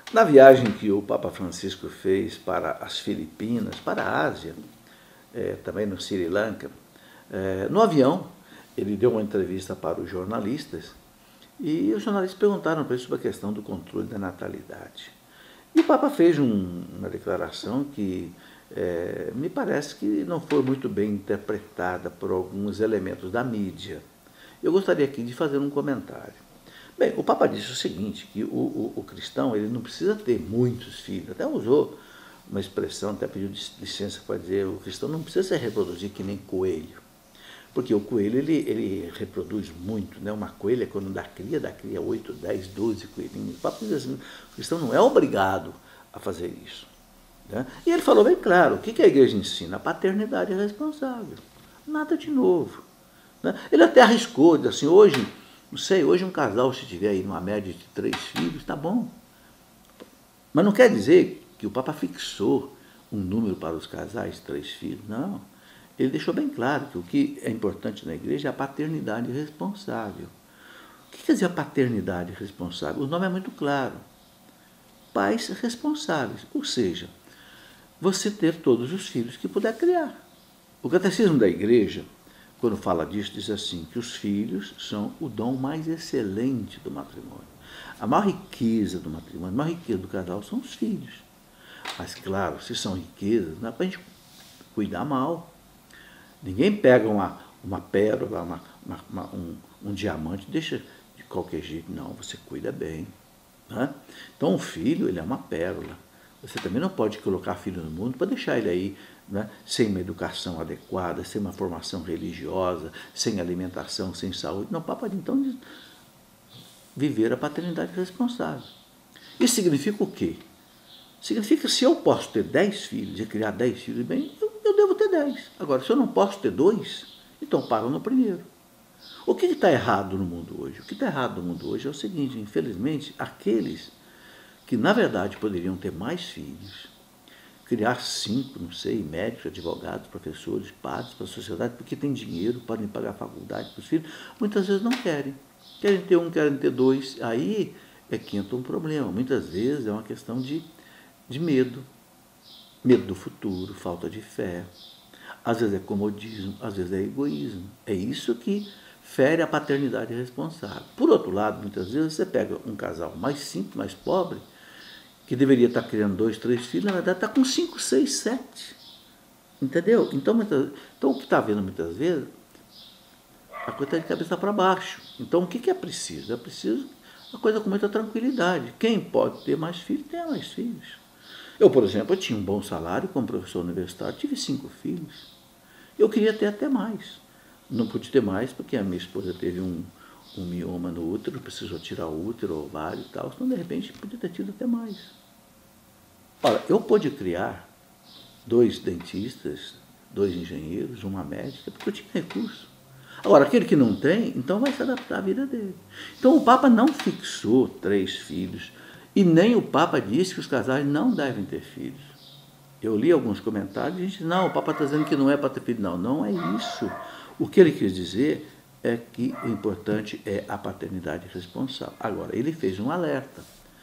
Na viagem que o Papa Francisco fez para as Filipinas, para a Ásia, também no Sri Lanka, no avião, ele deu uma entrevista para os jornalistas e os jornalistas perguntaram para ele sobre a questão do controle da natalidade. E o Papa fez uma declaração que me parece que não foi muito bem interpretada por alguns elementos da mídia. Eu gostaria aqui de fazer um comentário. Bem, o Papa disse o seguinte, que o cristão ele não precisa ter muitos filhos, até usou uma expressão, até pediu licença para dizer, o cristão não precisa se reproduzir que nem coelho, porque o coelho ele reproduz muito, né? Uma coelha quando dá cria 8, 10, 12 coelhinhos. O Papa diz assim, o cristão não é obrigado a fazer isso. Né? E ele falou bem claro, o que a igreja ensina? A paternidade responsável, nada de novo. Né? Ele até arriscou, disse assim, hoje um casal, se tiver aí numa média de 3 filhos, tá bom. Mas não quer dizer que o Papa fixou um número para os casais, 3 filhos, não. Ele deixou bem claro que o que é importante na igreja é a paternidade responsável. O que quer dizer a paternidade responsável? O nome é muito claro. Pais responsáveis, ou seja, você ter todos os filhos que puder criar. O catecismo da igreja, quando fala disso, diz assim, que os filhos são o dom mais excelente do matrimônio. A maior riqueza do matrimônio, a maior riqueza do casal são os filhos. Mas, claro, se são riquezas, não é para a gente cuidar mal. Ninguém pega uma pérola, um diamante e deixa de qualquer jeito. Não, você cuida bem. Né? Então, o filho, ele é uma pérola. Você também não pode colocar filho no mundo para deixar ele aí, né, sem uma educação adequada, sem uma formação religiosa, sem alimentação, sem saúde. Não, o Papa então viver a paternidade responsável. Isso significa o quê? Significa que se eu posso ter 10 filhos e criar 10 filhos bem, eu devo ter 10. Agora, se eu não posso ter 2, então paro no primeiro. O que está errado no mundo hoje? O que está errado no mundo hoje é o seguinte, infelizmente, aqueles que na verdade poderiam ter mais filhos, criar 5, não sei, médicos, advogados, professores, padres para a sociedade, porque tem dinheiro, podem pagar a faculdade para os filhos, muitas vezes não querem. Querem ter 1, querem ter 2, aí é que entra um problema. Muitas vezes é uma questão de medo, medo do futuro, falta de fé. Às vezes é comodismo, às vezes é egoísmo. É isso que fere a paternidade responsável. Por outro lado, muitas vezes você pega um casal mais simples, mais pobre, que deveria estar criando 2, 3 filhos, na verdade está com 5, 6, 7. Entendeu? Então o que está havendo muitas vezes, a coisa está de cabeça para baixo. Então o que é preciso? É preciso uma coisa com muita tranquilidade. Quem pode ter mais filhos, tenha mais filhos. Eu, por exemplo, eu tinha um bom salário como professor universitário, tive 5 filhos. Eu queria ter até mais. Não pude ter mais porque a minha esposa teve um mioma no útero, precisou tirar o útero, o ovário e tal, então de repente podia ter tido até mais. Ora, eu pude criar 2 dentistas, 2 engenheiros, uma médica, porque eu tinha recurso. Agora, aquele que não tem, então vai se adaptar à vida dele. Então o Papa não fixou 3 filhos, e nem o Papa disse que os casais não devem ter filhos. Eu li alguns comentários e a gente diz, não, o Papa está dizendo que não é para ter filho. Não, não é isso. O que ele quis dizer é que o importante é a paternidade responsável. Agora, ele fez um alerta.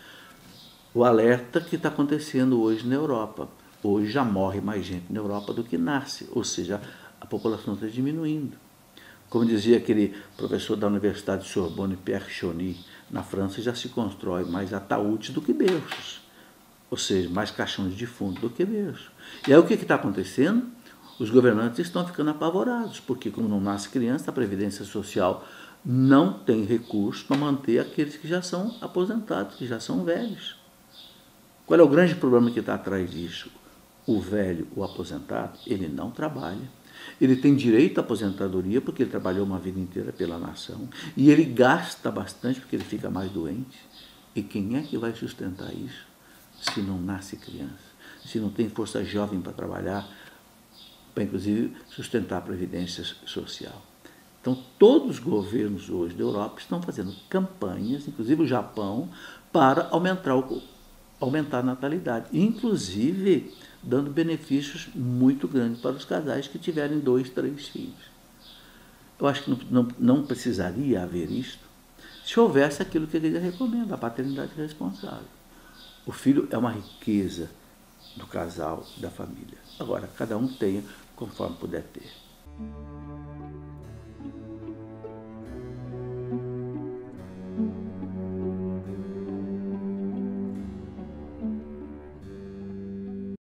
O alerta que está acontecendo hoje na Europa. Hoje já morre mais gente na Europa do que nasce, ou seja, a população está diminuindo. Como dizia aquele professor da Universidade de Sorbonne, Pierre Choni, na França já se constrói mais ataúdes do que berços, ou seja, mais caixões de defunto do que berço. E aí o que está acontecendo? Os governantes estão ficando apavorados, porque como não nasce criança, a Previdência Social não tem recurso para manter aqueles que já são aposentados, que já são velhos. Qual é o grande problema que está atrás disso? O velho, o aposentado, ele não trabalha. Ele tem direito à aposentadoria porque ele trabalhou uma vida inteira pela nação. E ele gasta bastante porque ele fica mais doente. E quem é que vai sustentar isso se não nasce criança? Se não tem força jovem para trabalhar, para inclusive sustentar a previdência social. Então, todos os governos hoje da Europa estão fazendo campanhas, inclusive o Japão, para aumentar a natalidade, inclusive dando benefícios muito grandes para os casais que tiverem 2, 3 filhos. Eu acho que não precisaria haver isto se houvesse aquilo que a igreja recomenda, a paternidade responsável. O filho é uma riqueza do casal, da família. Agora, cada um tenha conforme puder ter.